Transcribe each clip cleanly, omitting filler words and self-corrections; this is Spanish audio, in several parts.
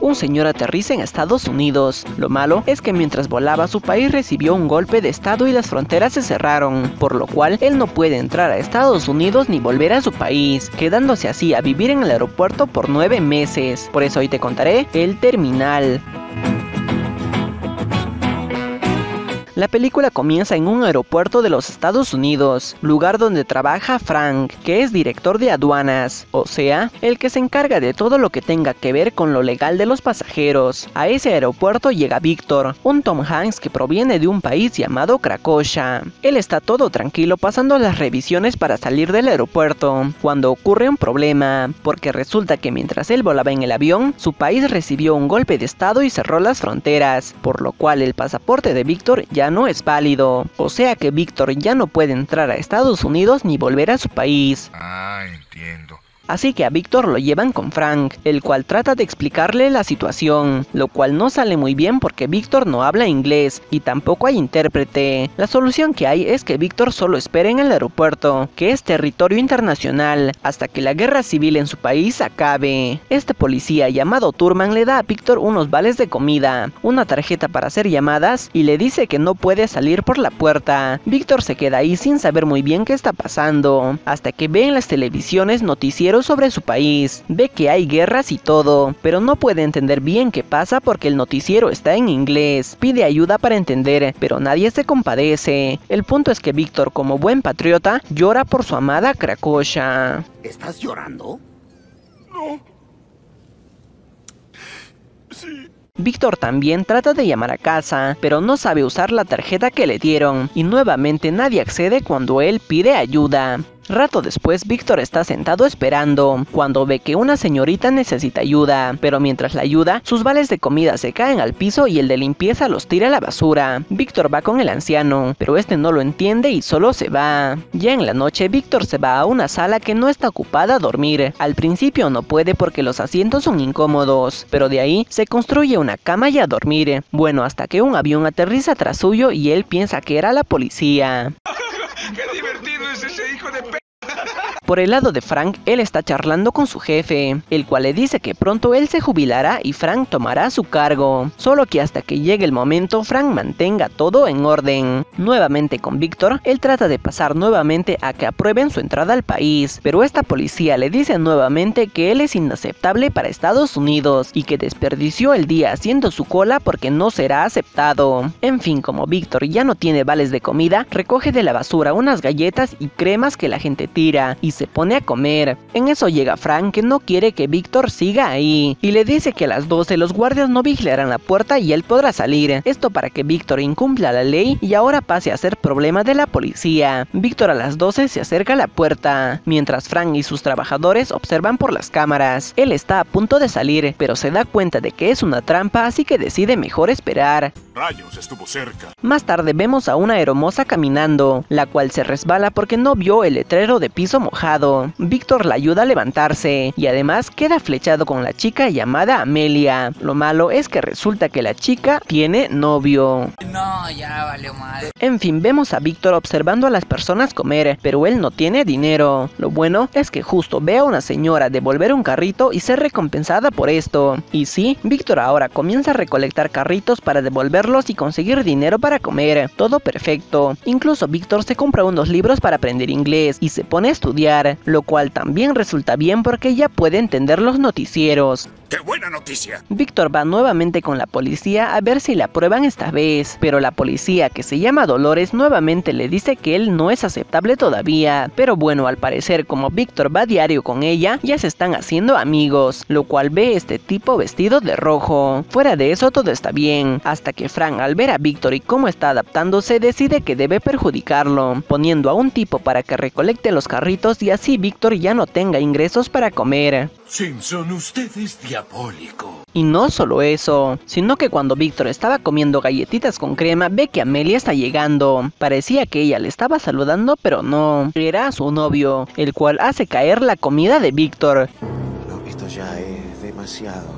un señor aterriza en Estados Unidos. Lo malo es que mientras volaba su país recibió un golpe de estado y las fronteras se cerraron, por lo cual él no puede entrar a Estados Unidos ni volver a su país, quedándose así a vivir en el aeropuerto por 9 meses. Por eso hoy te contaré El Terminal. La película comienza en un aeropuerto de los Estados Unidos, lugar donde trabaja Frank, que es director de aduanas, o sea, el que se encarga de todo lo que tenga que ver con lo legal de los pasajeros. A ese aeropuerto llega Víctor, un Tom Hanks que proviene de un país llamado Cracovia. Él está todo tranquilo pasando las revisiones para salir del aeropuerto, cuando ocurre un problema, porque resulta que mientras él volaba en el avión, su país recibió un golpe de estado y cerró las fronteras, por lo cual el pasaporte de Víctor ya no es válido, o sea que Víctor ya no puede entrar a Estados Unidos ni volver a su país. Entiendo. Así que a Víctor lo llevan con Frank, el cual trata de explicarle la situación, lo cual no sale muy bien porque Víctor no habla inglés y tampoco hay intérprete. La solución que hay es que Víctor solo espere en el aeropuerto, que es territorio internacional, hasta que la guerra civil en su país acabe. Este policía llamado Thurman le da a Víctor unos vales de comida, una tarjeta para hacer llamadas y le dice que no puede salir por la puerta. Víctor se queda ahí sin saber muy bien qué está pasando, hasta que ve en las televisiones noticieros sobre su país. Ve que hay guerras y todo, pero no puede entender bien qué pasa porque el noticiero está en inglés. Pide ayuda para entender, pero nadie se compadece. El punto es que Víctor, como buen patriota, llora por su amada Cracovia. ¿Estás llorando? No. Sí. Víctor también trata de llamar a casa, pero no sabe usar la tarjeta que le dieron, y nuevamente nadie accede cuando él pide ayuda. Rato después, Víctor está sentado esperando, cuando ve que una señorita necesita ayuda, pero mientras la ayuda, sus vales de comida se caen al piso y el de limpieza los tira a la basura. Víctor va con el anciano, pero este no lo entiende y solo se va. Ya en la noche, Víctor se va a una sala que no está ocupada a dormir. Al principio no puede porque los asientos son incómodos, pero de ahí se construye una cama y a dormir. Bueno, hasta que un avión aterriza tras suyo y él piensa que era la policía. ¡Qué divertido es ese hijo de p***! Por el lado de Frank, él está charlando con su jefe, el cual le dice que pronto él se jubilará y Frank tomará su cargo. Solo que hasta que llegue el momento, Frank mantenga todo en orden. Nuevamente con Víctor, él trata de pasar nuevamente a que aprueben su entrada al país, pero esta policía le dice nuevamente que él es inaceptable para Estados Unidos y que desperdició el día haciendo su cola porque no será aceptado. En fin, como Víctor ya no tiene vales de comida, recoge de la basura unas galletas y cremas que la gente tira y se pone a comer. En eso llega Frank, que no quiere que Víctor siga ahí, y le dice que a las 12 los guardias no vigilarán la puerta y él podrá salir. Esto para que Víctor incumpla la ley y ahora pase a ser problema de la policía. Víctor a las 12 se acerca a la puerta, mientras Frank y sus trabajadores observan por las cámaras. Él está a punto de salir, pero se da cuenta de que es una trampa, así que decide mejor esperar. Rayos, estuvo cerca. Más tarde vemos a una hermosa caminando, la cual se resbala porque no vio el letrero de piso mojado. Víctor la ayuda a levantarse y además queda flechado con la chica llamada Amelia. Lo malo es que resulta que la chica tiene novio. No, ya valió mal. En fin, vemos a Víctor observando a las personas comer, pero él no tiene dinero. Lo bueno es que justo ve a una señora devolver un carrito y ser recompensada por esto. Y sí, Víctor ahora comienza a recolectar carritos para devolverlos y conseguir dinero para comer. Todo perfecto. Incluso Víctor se compra unos libros para aprender inglés y se pone a estudiar, lo cual también resulta bien porque ya puede entender los noticieros. ¡Qué buena noticia! Víctor va nuevamente con la policía a ver si la aprueban esta vez, pero la policía, que se llama Dolores, nuevamente le dice que él no es aceptable todavía. Pero bueno, al parecer como Víctor va diario con ella, ya se están haciendo amigos, lo cual ve este tipo vestido de rojo. Fuera de eso todo está bien, hasta que Frank, al ver a Víctor y cómo está adaptándose, decide que debe perjudicarlo, poniendo a un tipo para que recolecte los carritos y así Víctor ya no tenga ingresos para comer. Simpson, usted es diabólico. Y no solo eso, sino que cuando Víctor estaba comiendo galletitas con crema, ve que Amelia está llegando. Parecía que ella le estaba saludando, pero no. Era su novio, el cual hace caer la comida de Víctor. No, esto ya es demasiado.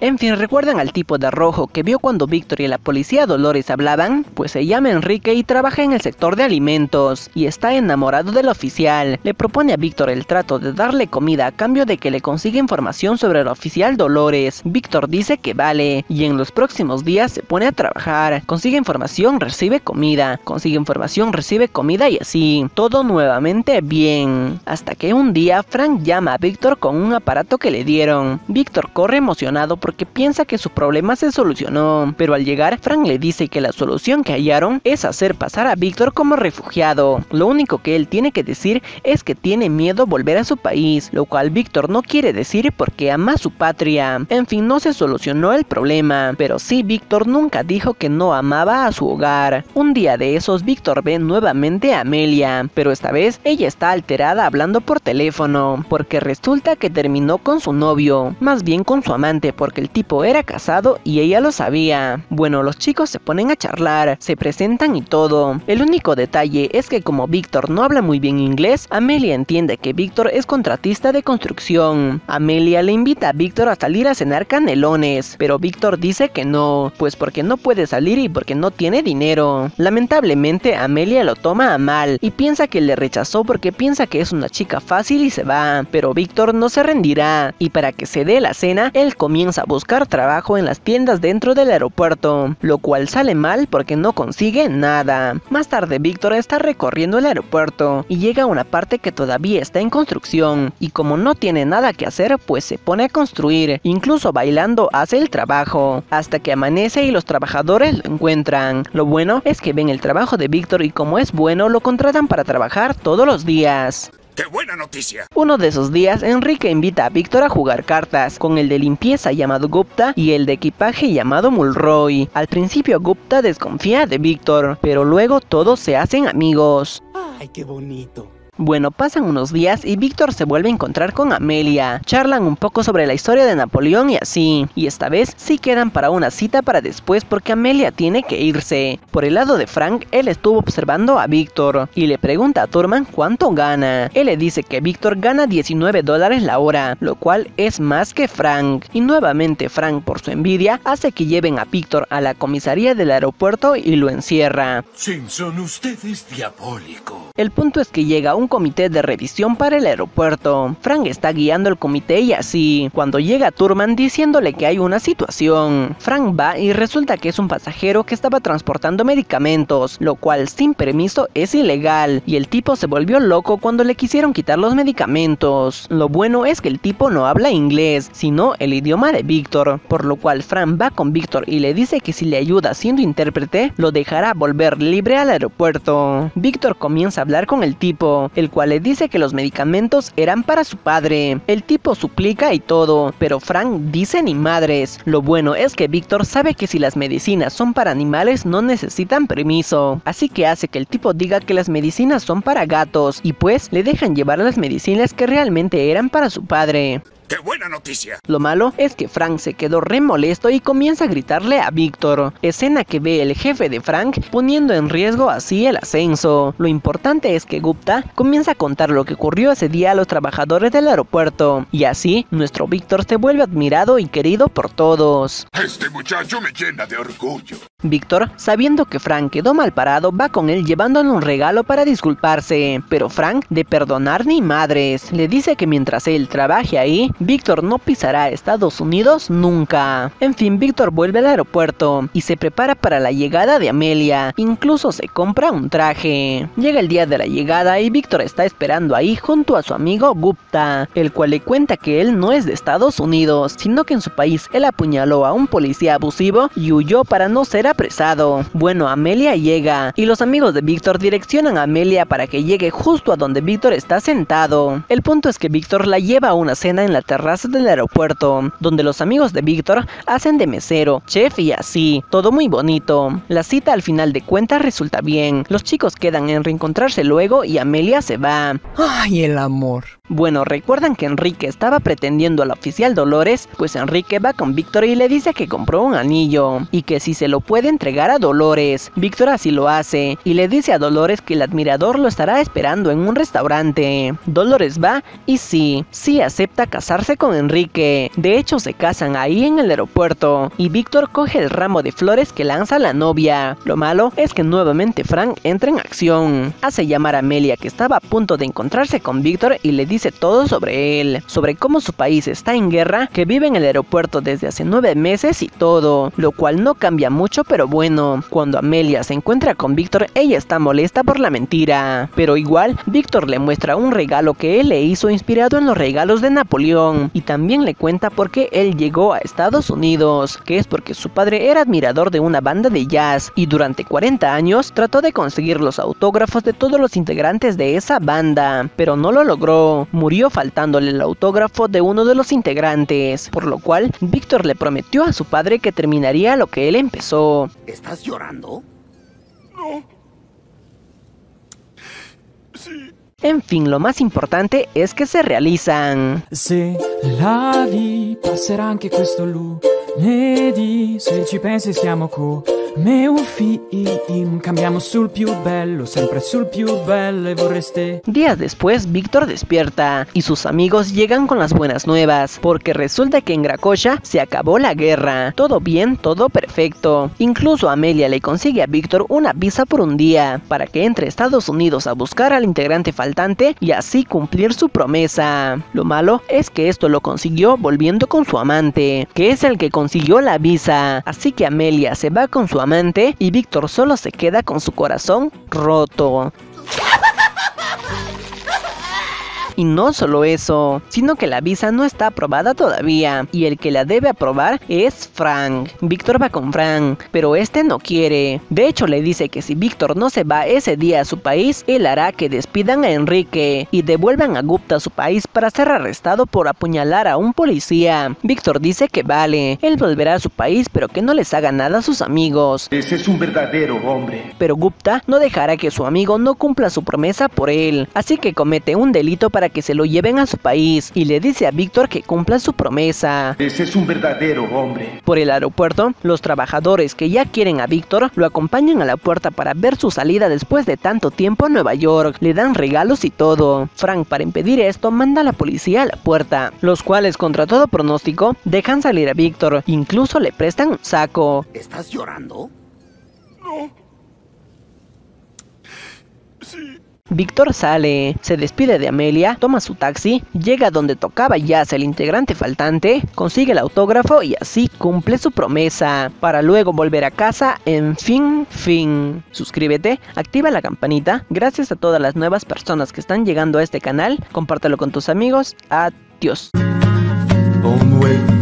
En fin, ¿recuerdan al tipo de rojo que vio cuando Víctor y la policía Dolores hablaban? Pues se llama Enrique y trabaja en el sector de alimentos, y está enamorado del oficial. Le propone a Víctor el trato de darle comida a cambio de que le consiga información sobre el oficial Dolores. Víctor dice que vale, y en los próximos días se pone a trabajar. Consigue información, recibe comida, consigue información, recibe comida y así, todo nuevamente bien. Hasta que un día Frank llama a Víctor con un aparato que le dieron. Víctor corre emocionado porque piensa que su problema se solucionó, pero al llegar Frank le dice que la solución que hallaron es hacer pasar a Víctor como refugiado. Lo único que él tiene que decir es que tiene miedo volver a su país, lo cual Víctor no quiere decir porque ama su patria. En fin, no se solucionó el problema, pero sí Víctor nunca dijo que no amaba a su hogar. Un día de esos Víctor ve nuevamente a Amelia, pero esta vez ella está alterada hablando por teléfono, porque resulta que terminó con su novio, más bien con su amante, porque el tipo era casado y ella lo sabía. Bueno, los chicos se ponen a charlar, se presentan y todo. El único detalle es que como Víctor no habla muy bien inglés, Amelia entiende que Víctor es contratista de construcción. Amelia le invita a Víctor a salir a cenar canelones, pero Víctor dice que no, pues porque no puede salir y porque no tiene dinero. Lamentablemente Amelia lo toma a mal y piensa que le rechazó porque piensa que es una chica fácil y se va, pero Víctor no se rendirá, y para que se dé la cena, él comienza a buscar trabajo en las tiendas dentro del aeropuerto, lo cual sale mal porque no consigue nada. Más tarde Víctor está recorriendo el aeropuerto y llega a una parte que todavía está en construcción, y como no tiene nada que hacer, pues se pone a construir, incluso bailando hace el trabajo, hasta que amanece y los trabajadores lo encuentran. Lo bueno es que ven el trabajo de Víctor y como es bueno lo contratan para trabajar todos los días. ¡Qué buena noticia! Uno de esos días, Enrique invita a Víctor a jugar cartas, con el de limpieza llamado Gupta y el de equipaje llamado Mulroy. Al principio Gupta desconfía de Víctor, pero luego todos se hacen amigos. ¡Ay, qué bonito! Bueno, pasan unos días y Víctor se vuelve a encontrar con Amelia. Charlan un poco sobre la historia de Napoleón y así. Y esta vez sí quedan para una cita para después porque Amelia tiene que irse. Por el lado de Frank, él estuvo observando a Víctor y le pregunta a Thurman cuánto gana. Él le dice que Víctor gana $19 la hora, lo cual es más que Frank. Y nuevamente Frank, por su envidia, hace que lleven a Víctor a la comisaría del aeropuerto y lo encierra. Simpson, usted es diabólico. El punto es que llega un comité de revisión para el aeropuerto. Frank está guiando el comité y así, cuando llega Thurman diciéndole que hay una situación. Frank va y resulta que es un pasajero que estaba transportando medicamentos, lo cual sin permiso es ilegal, y el tipo se volvió loco cuando le quisieron quitar los medicamentos. Lo bueno es que el tipo no habla inglés, sino el idioma de Víctor, por lo cual Frank va con Víctor y le dice que si le ayuda siendo intérprete, lo dejará volver libre al aeropuerto. Víctor comienza a hablar con el tipo, el cual le dice que los medicamentos eran para su padre. El tipo suplica y todo, pero Frank dice ni madres. Lo bueno es que Víctor sabe que si las medicinas son para animales no necesitan permiso, así que hace que el tipo diga que las medicinas son para gatos, y pues le dejan llevar las medicinas que realmente eran para su padre. ¡Qué buena noticia! Lo malo es que Frank se quedó re molesto y comienza a gritarle a Víctor, escena que ve el jefe de Frank poniendo en riesgo así el ascenso. Lo importante es que Gupta comienza a contar lo que ocurrió ese día a los trabajadores del aeropuerto, y así nuestro Víctor se vuelve admirado y querido por todos. Este muchacho me llena de orgullo. Víctor, sabiendo que Frank quedó mal parado, va con él llevándole un regalo para disculparse, pero Frank, de perdonar ni madres, le dice que mientras él trabaje ahí, Víctor no pisará a Estados Unidos nunca. En fin, Víctor vuelve al aeropuerto y se prepara para la llegada de Amelia, incluso se compra un traje. Llega el día de la llegada y Víctor está esperando ahí junto a su amigo Gupta, el cual le cuenta que él no es de Estados Unidos, sino que en su país él apuñaló a un policía abusivo y huyó para no ser apresado. Bueno, Amelia llega y los amigos de Víctor direccionan a Amelia para que llegue justo a donde Víctor está sentado. El punto es que Víctor la lleva a una cena en la terraza del aeropuerto, donde los amigos de Víctor hacen de mesero, chef y así, todo muy bonito. La cita al final de cuentas resulta bien, los chicos quedan en reencontrarse luego y Amelia se va. Ay, el amor. Bueno, ¿recuerdan que Enrique estaba pretendiendo a la oficial Dolores? Pues Enrique va con Víctor y le dice que compró un anillo y que si se lo puede entregar a Dolores. Víctor así lo hace y le dice a Dolores que el admirador lo estará esperando en un restaurante. Dolores va y sí acepta casarse con Enrique. De hecho se casan ahí en el aeropuerto y Víctor coge el ramo de flores que lanza la novia. Lo malo es que nuevamente Frank entra en acción. Hace llamar a Amelia, que estaba a punto de encontrarse con Víctor, y le dice todo sobre él, sobre cómo su país está en guerra, que vive en el aeropuerto desde hace 9 meses y todo, lo cual no cambia mucho, pero bueno. Cuando Amelia se encuentra con Víctor, ella está molesta por la mentira, pero igual Víctor le muestra un regalo que él le hizo inspirado en los regalos de Napoleón, y también le cuenta por qué él llegó a Estados Unidos, que es porque su padre era admirador de una banda de jazz y durante 40 años trató de conseguir los autógrafos de todos los integrantes de esa banda, pero no lo logró. Murió faltándole el autógrafo de uno de los integrantes, por lo cual Víctor le prometió a su padre que terminaría lo que él empezó. ¿Estás llorando? No. Sí. En fin, lo más importante es que se realizan. Se la vie passerà anche questo lunedì, se ci pensi siamo come un film, cambiamo sul più bello, sempre sul più bello e vorreste... Días después, Víctor despierta y sus amigos llegan con las buenas nuevas, porque resulta que en Cracovia se acabó la guerra. Todo bien, todo perfecto. Incluso Amelia le consigue a Víctor una visa por un día, para que entre a Estados Unidos a buscar al integrante faltante y así cumplir su promesa. Lo malo es que esto lo consiguió volviendo con su amante, que es el que consiguió la visa. Así que Amelia se va con su amante y Víctor solo se queda con su corazón roto. Y no solo eso, sino que la visa no está aprobada todavía, y el que la debe aprobar es Frank. Víctor va con Frank, pero este no quiere. De hecho le dice que si Víctor no se va ese día a su país, él hará que despidan a Enrique y devuelvan a Gupta a su país para ser arrestado por apuñalar a un policía. Víctor dice que vale, él volverá a su país, pero que no les haga nada a sus amigos. Ese es un verdadero hombre. Pero Gupta no dejará que su amigo no cumpla su promesa por él, así que comete un delito para que se lo lleven a su país y le dice a Víctor que cumpla su promesa. Ese es un verdadero hombre. Por el aeropuerto, los trabajadores que ya quieren a Víctor lo acompañan a la puerta para ver su salida después de tanto tiempo a Nueva York. Le dan regalos y todo. Frank, para impedir esto, manda a la policía a la puerta, los cuales contra todo pronóstico dejan salir a Víctor, incluso le prestan un saco. ¿Estás llorando? No. Sí. Víctor sale, se despide de Amelia, toma su taxi, llega donde tocaba jazz el integrante faltante, consigue el autógrafo y así cumple su promesa, para luego volver a casa. En fin. Suscríbete, activa la campanita. Gracias a todas las nuevas personas que están llegando a este canal, compártelo con tus amigos. Adiós.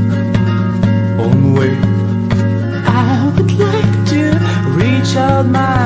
I would like to reach out my